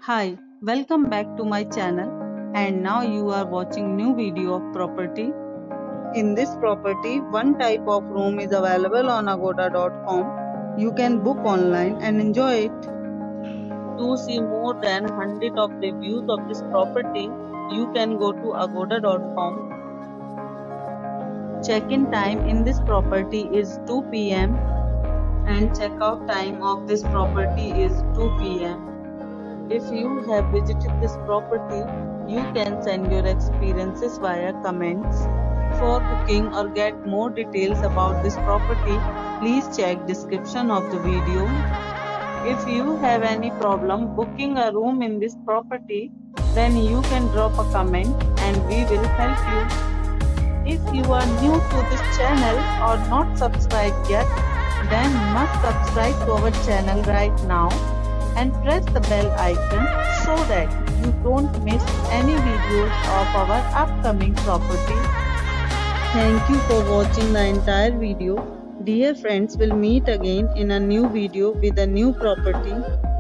Hi, welcome back to my channel, and now you are watching new video of property. In this property, one type of room is available on agoda.com. You can book online and enjoy it. To see more than 100 of reviews of this property, you can go to agoda.com. Check-in time in this property is 2 p.m. and check-out time of this property is 2 p.m. If you have visited this property, you can send your experiences via comments. For booking or get more details about this property, please check description of the video. If you have any problem booking a room in this property, then you can drop a comment and we will help you. If you are new to this channel or not subscribed yet, then must subscribe to our channel right now and press the bell icon so that you don't miss any videos of our upcoming property. Thank you for watching the entire video. Dear friends, we'll meet again in a new video with a new property.